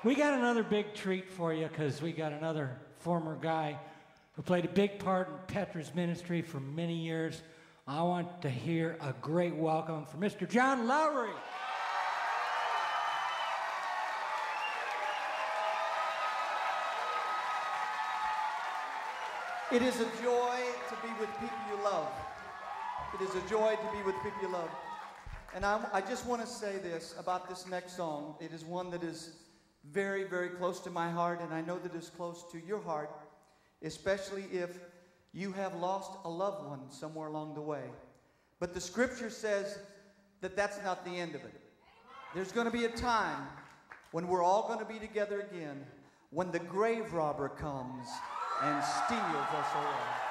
We got another big treat for you because we got another former guy who played a big part in Petra's ministry for many years. I want to hear a great welcome for Mr. John Lowry. It is a joy to be with people you love. It is a joy to be with people you love. And I just want to say this about this next song. It is one that is very, very close to my heart, and I know that it's close to your heart, especially if you have lost a loved one somewhere along the way. But the scripture says that that's not the end of it. There's going to be a time when we're all going to be together again, when the grave robber comes and steals us away.